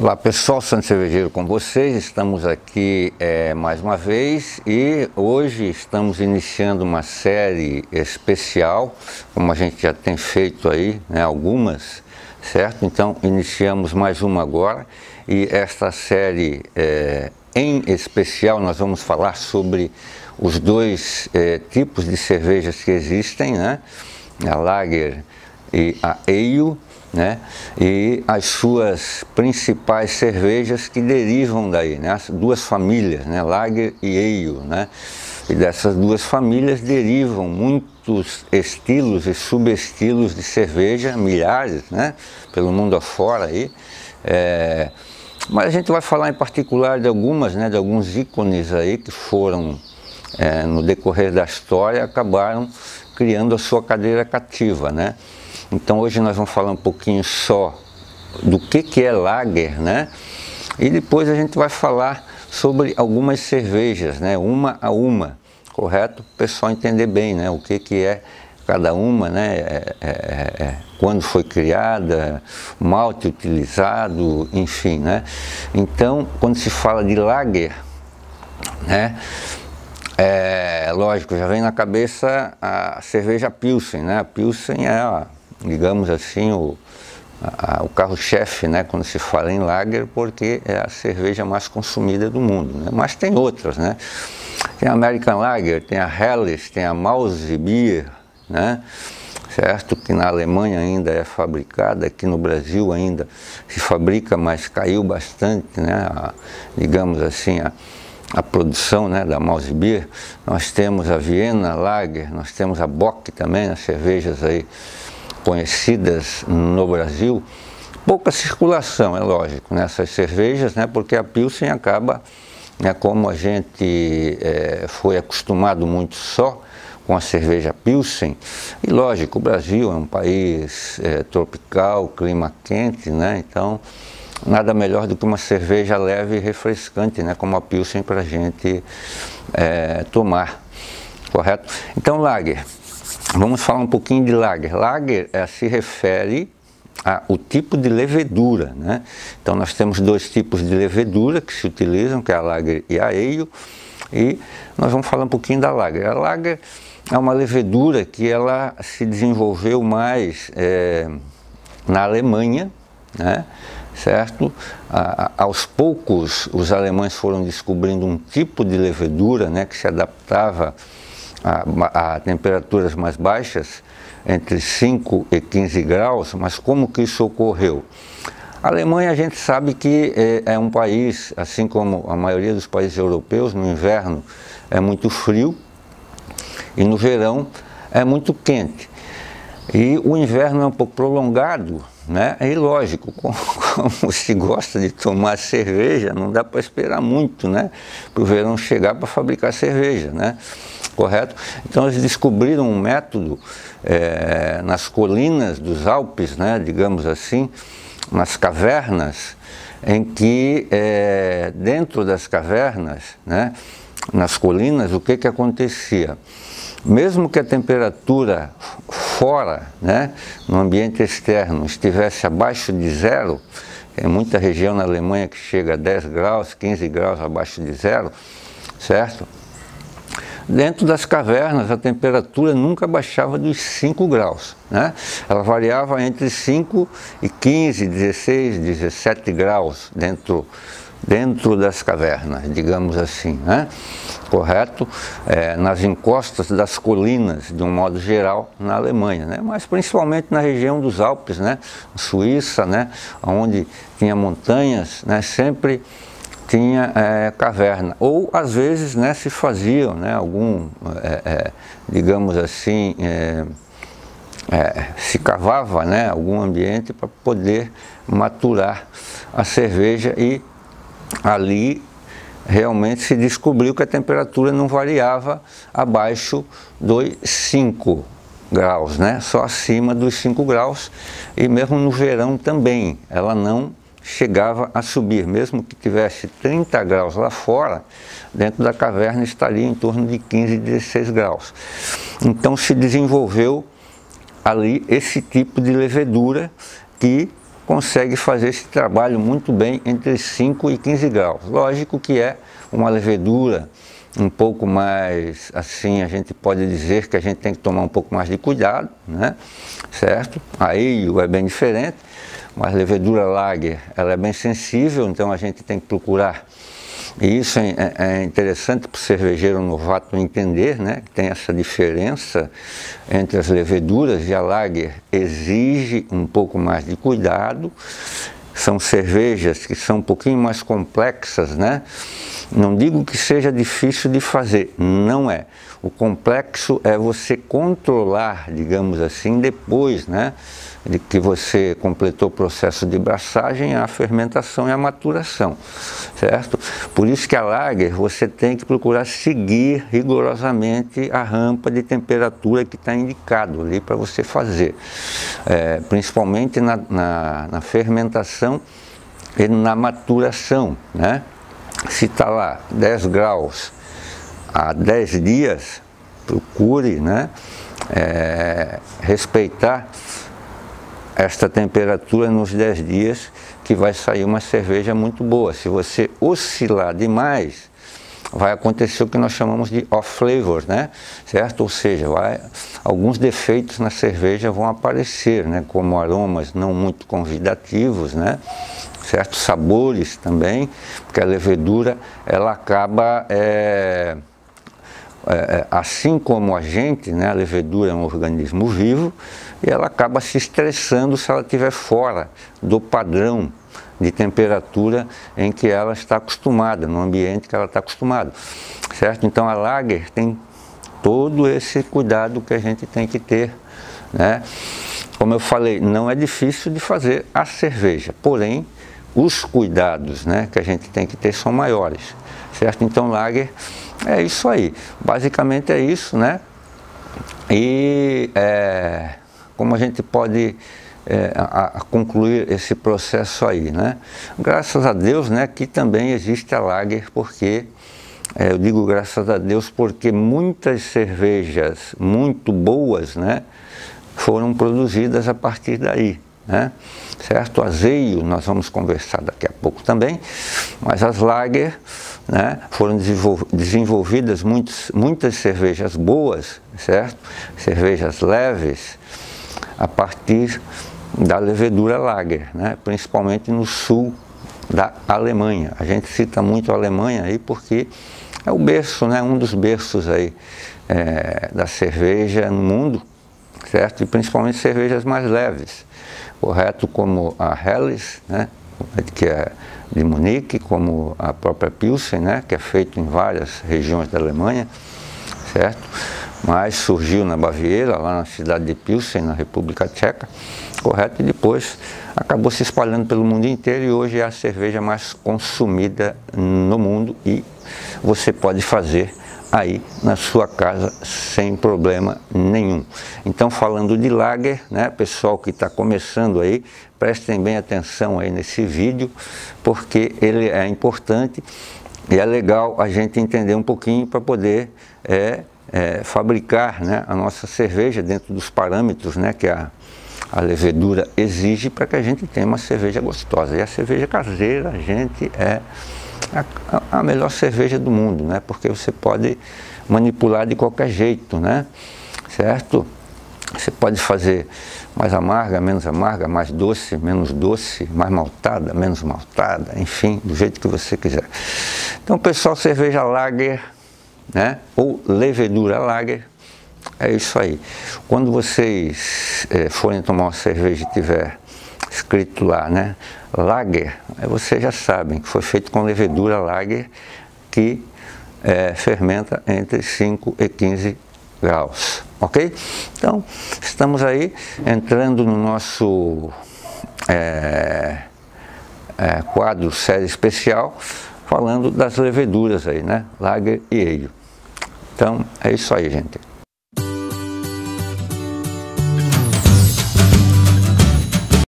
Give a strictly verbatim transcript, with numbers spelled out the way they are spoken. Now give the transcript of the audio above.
Olá pessoal, Santo Cervejeiro com vocês, estamos aqui é, mais uma vez e hoje estamos iniciando uma série especial, como a gente já tem feito aí, né, algumas, certo? Então iniciamos mais uma agora e esta série é, em especial nós vamos falar sobre os dois é, tipos de cervejas que existem, né? A Lager e a Ale, né? E as suas principais cervejas que derivam daí, né? As duas famílias, né? Lager e Ale, né? E dessas duas famílias derivam muitos estilos e subestilos de cerveja, milhares, né? Pelo mundo afora aí. É... Mas a gente vai falar em particular de algumas, né? De alguns ícones aí que foram, é, no decorrer da história, acabaram criando a sua cadeira cativa, né? Então hoje nós vamos falar um pouquinho só do que, que é Lager, né? E depois a gente vai falar sobre algumas cervejas, né? Uma a uma, correto? O pessoal entender bem, né? O que, que é cada uma, né? É, é, é, quando foi criada, malte utilizado, enfim, né? Então, quando se fala de Lager, né? É lógico, já vem na cabeça a cerveja Pilsen, né? A Pilsen é a, digamos assim, o, o carro-chefe, né, quando se fala em Lager, porque é a cerveja mais consumida do mundo, né? Mas tem outras, né? Tem a American Lager, tem a Helles, tem a Malzbier, né? Certo? Que na Alemanha ainda é fabricada, aqui no Brasil ainda se fabrica, mas caiu bastante, né? A, digamos assim, a, a produção, né, da Malzbier. Nós temos a Viena Lager, nós temos a Bock também, as cervejas aí conhecidas no Brasil. Pouca circulação, é lógico, nessas cervejas, né, porque a Pilsen acaba, né, como a gente é, foi acostumado muito só com a cerveja Pilsen, e lógico, o Brasil é um país é, tropical, clima quente, né, então nada melhor do que uma cerveja leve e refrescante, né, como a Pilsen, para a gente é, tomar, correto? Então, Lager. Vamos falar um pouquinho de Lager. Lager é, se refere ao tipo de levedura, né? Então nós temos dois tipos de levedura que se utilizam, que é a Lager e a Ale, e nós vamos falar um pouquinho da Lager. A Lager é uma levedura que ela se desenvolveu mais é, na Alemanha, né? Certo? A, a, aos poucos os alemães foram descobrindo um tipo de levedura, né, que se adaptava A, a temperaturas mais baixas, entre cinco e quinze graus, mas como que isso ocorreu? A Alemanha, a gente sabe que é, é um país, assim como a maioria dos países europeus, no inverno é muito frio e no verão é muito quente. E o inverno é um pouco prolongado, né? E lógico, como, como se gosta de tomar cerveja, não dá para esperar muito, né, para o verão chegar para fabricar cerveja, né? Correto? Então eles descobriram um método é, nas colinas dos Alpes, né, digamos assim, nas cavernas, em que é, dentro das cavernas, né, nas colinas, o que que acontecia? Mesmo que a temperatura fora, né, no ambiente externo, estivesse abaixo de zero, tem muita região na Alemanha que chega a dez graus, quinze graus abaixo de zero, certo? Dentro das cavernas a temperatura nunca baixava dos cinco graus, né? Ela variava entre cinco e quinze, dezesseis, dezessete graus dentro, dentro das cavernas, digamos assim, né? Correto? É, nas encostas das colinas, de um modo geral, na Alemanha, né? Mas principalmente na região dos Alpes, né? Suíça, né? Onde tinha montanhas, né? Sempre tinha é, caverna, ou às vezes, né, se faziam, né, algum, é, é, digamos assim, é, é, se cavava, né, algum ambiente para poder maturar a cerveja, e ali realmente se descobriu que a temperatura não variava abaixo dos cinco graus, né, só acima dos cinco graus, e mesmo no verão também, ela não chegava a subir, mesmo que tivesse trinta graus lá fora, dentro da caverna estaria em torno de quinze, dezesseis graus. Então se desenvolveu ali esse tipo de levedura que consegue fazer esse trabalho muito bem entre cinco e quinze graus. Lógico que é uma levedura um pouco mais, assim, a gente pode dizer que a gente tem que tomar um pouco mais de cuidado, né? Certo? A ale é bem diferente, mas a levedura lager, ela é bem sensível, então a gente tem que procurar. E isso é, é interessante para o cervejeiro novato entender, né? Que tem essa diferença entre as leveduras, e a lager exige um pouco mais de cuidado. São cervejas que são um pouquinho mais complexas, né? Não digo que seja difícil de fazer, não é. O complexo é você controlar, digamos assim, depois, né, de que você completou o processo de braçagem, a fermentação e a maturação, certo? Por isso que a lager você tem que procurar seguir rigorosamente a rampa de temperatura que está indicado ali para você fazer, é, principalmente na, na, na fermentação e na maturação, né? Se está lá dez graus há dez dias, procure, né, é, respeitar esta temperatura nos dez dias, que vai sair uma cerveja muito boa. Se você oscilar demais, vai acontecer o que nós chamamos de off flavor, né? Certo? Ou seja, vai, alguns defeitos na cerveja vão aparecer, né? Como aromas não muito convidativos, né? Certos sabores também, porque a levedura ela acaba, é, é, assim como a gente, né, a levedura é um organismo vivo, e ela acaba se estressando se ela estiver fora do padrão de temperatura em que ela está acostumada, no ambiente que ela está acostumada, certo? Então a lager tem todo esse cuidado que a gente tem que ter, né? Como eu falei, não é difícil de fazer a cerveja, porém os cuidados, né, que a gente tem que ter são maiores, certo? Então lager é isso aí, basicamente é isso, né? E é, como a gente pode é, a, a concluir esse processo aí, né? Graças a Deus, né, que também existe a lager, porque é, eu digo graças a Deus porque muitas cervejas muito boas, né, foram produzidas a partir daí, né? Certo? Azeio, nós vamos conversar daqui a pouco também, mas as lager, né, foram desenvolvidas muitos, muitas cervejas boas, certo? Cervejas leves, a partir da levedura lager, né? Principalmente no sul da Alemanha. A gente cita muito a Alemanha aí porque é o berço, né, um dos berços aí é, da cerveja no mundo, certo? E principalmente cervejas mais leves, correto? Como a Helles, né, que é de Munique, como a própria Pilsen, né, que é feito em várias regiões da Alemanha, certo? Mas surgiu na Baviera, lá na cidade de Pilsen, na República Tcheca, correto? E depois acabou se espalhando pelo mundo inteiro, e hoje é a cerveja mais consumida no mundo, e você pode fazer aí na sua casa sem problema nenhum. Então, falando de lager, né, pessoal que está começando aí, prestem bem atenção aí nesse vídeo, porque ele é importante e é legal a gente entender um pouquinho para poder é, é, fabricar, né, a nossa cerveja dentro dos parâmetros, né, que a, a levedura exige, para que a gente tenha uma cerveja gostosa. E a cerveja caseira, a gente é A, a melhor cerveja do mundo, né? Porque você pode manipular de qualquer jeito, né? Certo? Você pode fazer mais amarga, menos amarga, mais doce, menos doce, mais maltada, menos maltada, enfim, do jeito que você quiser. Então, pessoal, cerveja lager, né? Ou levedura lager, é isso aí. Quando vocês é, forem tomar uma cerveja e tiver escrito lá, né, lager, vocês já sabem que foi feito com levedura lager, que é, fermenta entre cinco e quinze graus, ok? Então, estamos aí entrando no nosso é, é, quadro série especial, falando das leveduras aí, né, lager e ale. Então, é isso aí, gente.